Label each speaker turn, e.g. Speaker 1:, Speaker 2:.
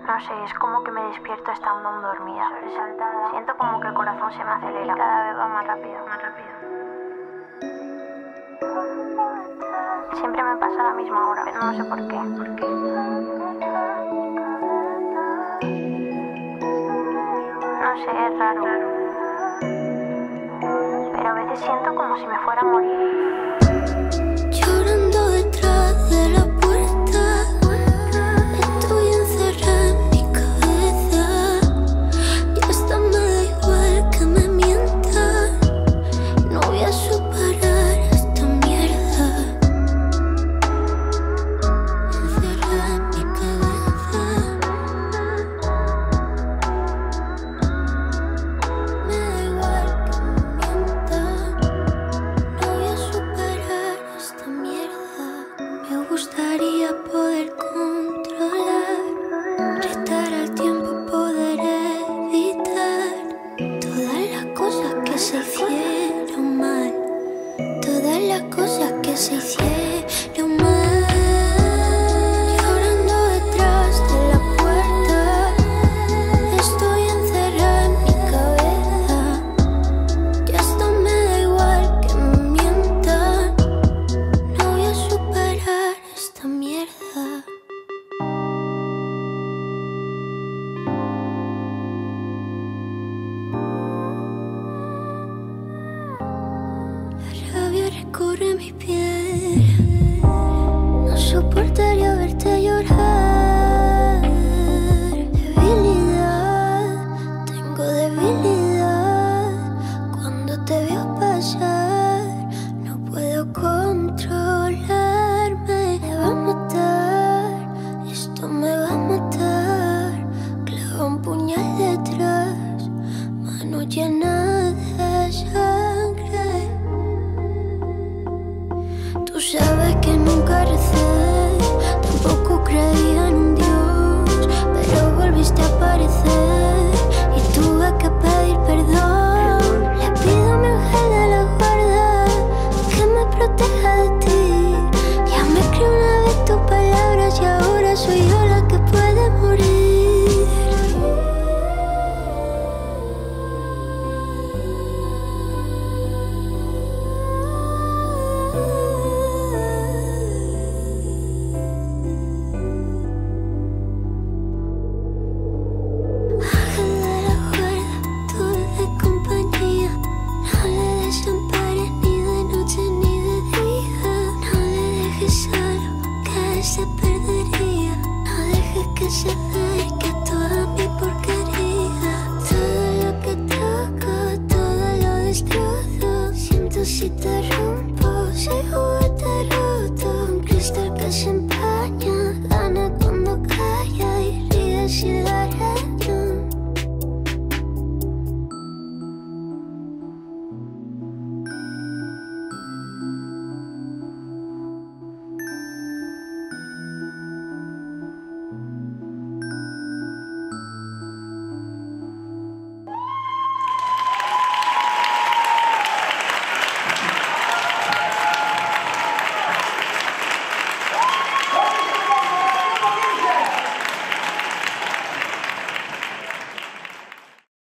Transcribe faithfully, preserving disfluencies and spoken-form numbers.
Speaker 1: No sé, es como que me despierto estando aún dormida. Siento como que el corazón se me acelera y cada vez va más rápido, más rápido. Siempre me pasa a la misma hora, pero no sé por qué. ¿Por qué? No sé, es raro. Pero a veces siento como si me fuera a morir.
Speaker 2: Llorando detrás de la puerta, estoy encerrada en mi cabeza. Y hasta me da igual que me mientan. No voy a superar esta mierda. Encerrada en mi cabeza. Me da igual que me mientan. No voy a superar esta mierda. Me gustaría poder controlar, retar al tiempo, poder evitar todas las cosas que se hicieron mal, todas las cosas que se hicieron mal. Llorando detrás de la puerta, estoy encerrada en mi cabeza. Ya hasta me da igual que me mientan. No voy a superar esta mierda. La rabia recorre mi piel. No soportaría verte llorar. Debilidad, tengo debilidad. Cuando te veo pasar, no puedo controlarme. Me va a matar, esto me va a matar. Clava un puñal detrás, mano llena de sangre. Tú sabes que nunca recé, tampoco creía